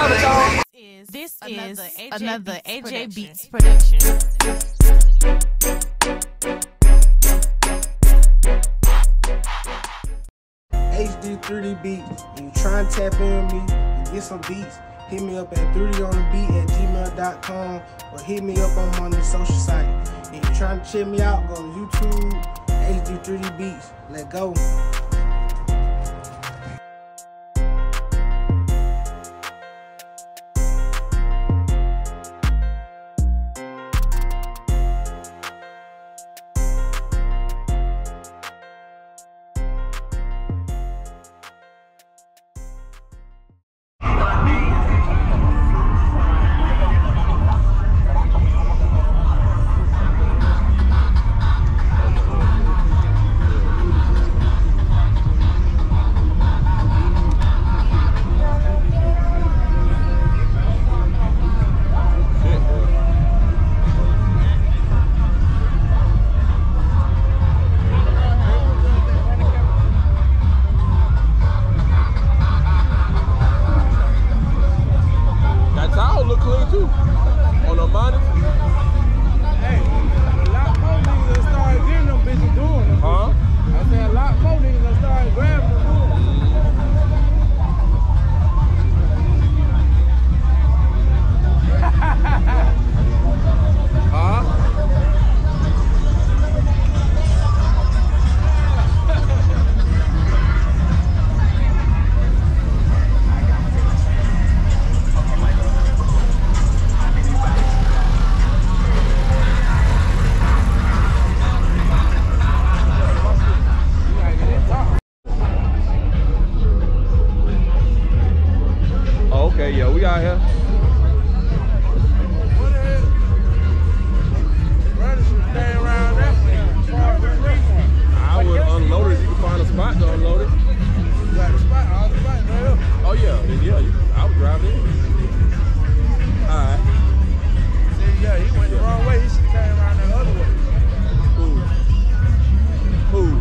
This is another AJ Beats production. HD3D Beats. If you try and tap in with me and get some beats, hit me up at 3donthebeat@gmail.com or hit me up on one of the social sites. If you're trying to check me out, go to YouTube, HD3D Beats. Let's go. Yeah, we out here. I would unload it if you can find a spot to unload it. You got a spot, all the spots right here. Oh yeah, then yeah, I would drive it in. Alright. See, yeah, he went the wrong way. He should turn around that other way. Who?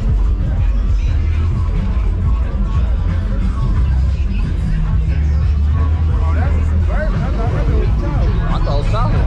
I thought it was solid.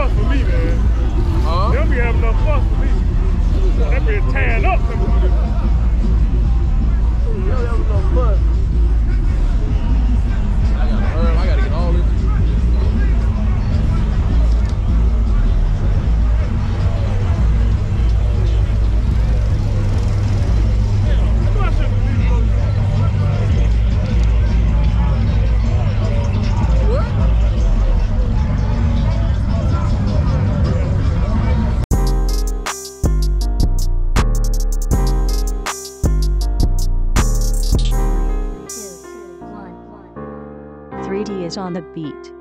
fuss for me, man. Huh? They'll be having enough fuss for me. That be tearing up coming through this. They'll have enough fuss. I gotta get all this. Is on the beat.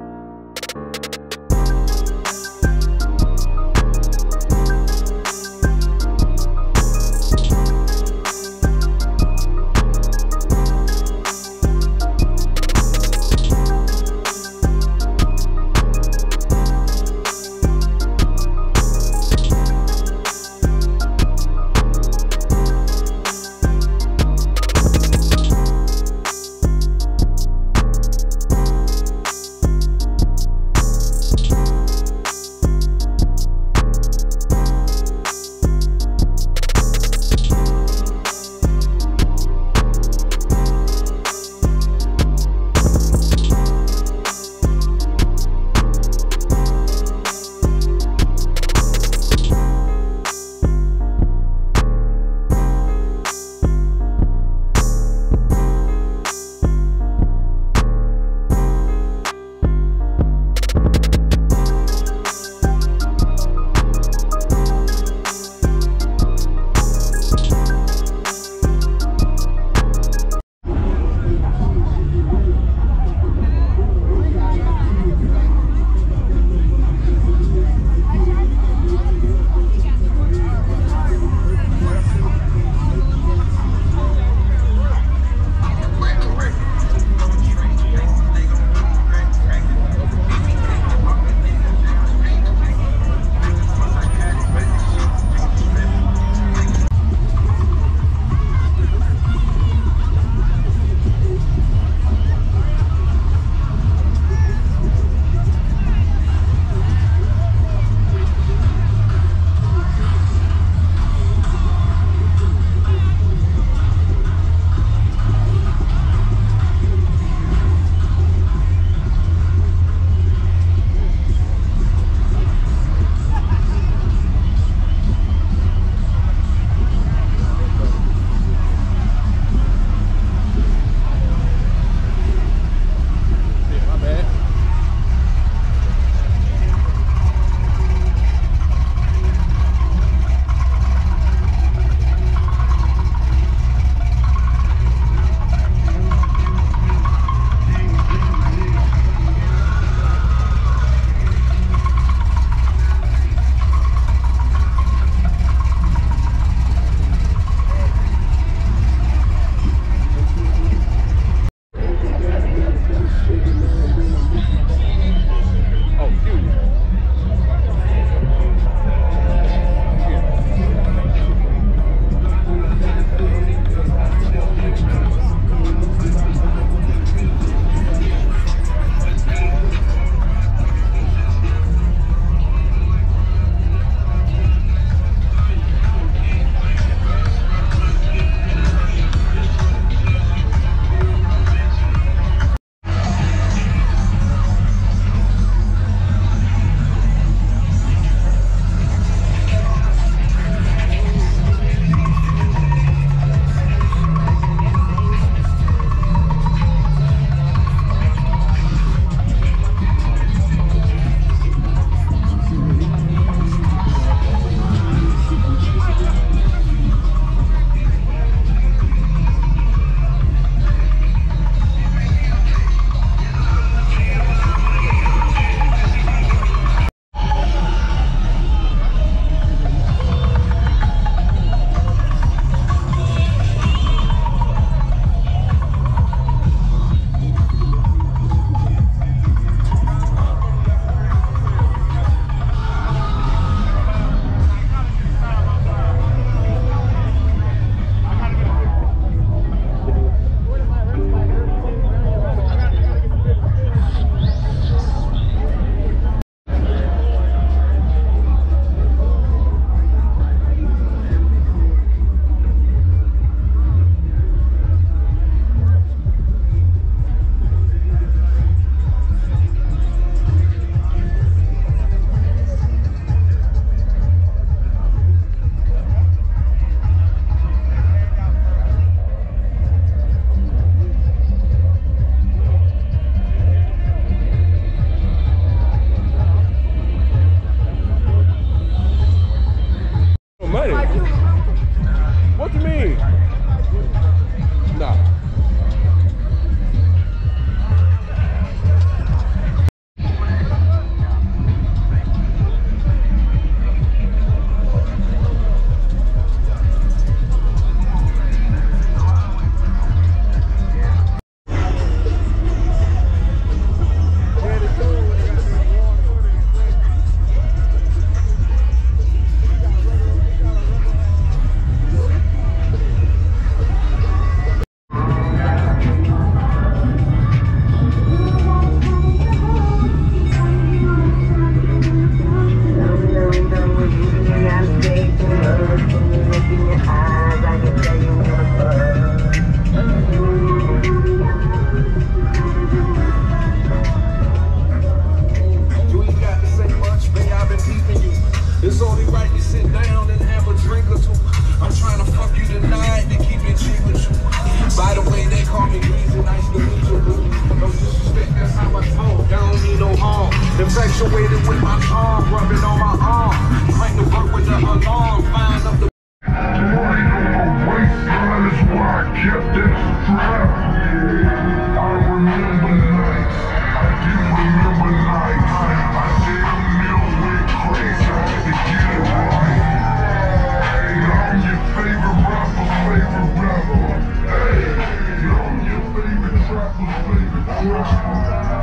it with my tongue, rub it on my arm. Crank the work with the alarm, find up the right on the waistline is why I kept that strap. I remember nights, I do remember nights. I damn near went crazy, I had to get it right. Hey, I'm your favorite rapper. Hey, I'm your favorite trapper's favorite trapper.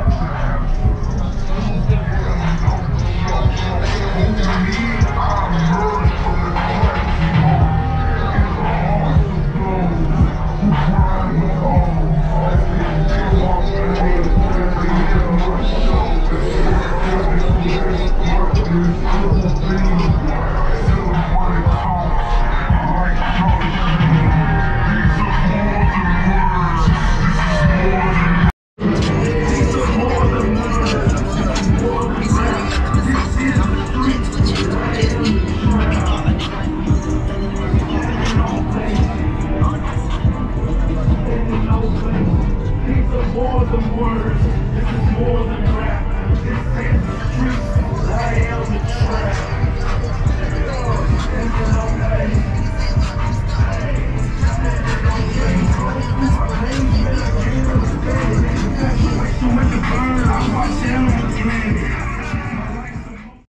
I watch them on the planet.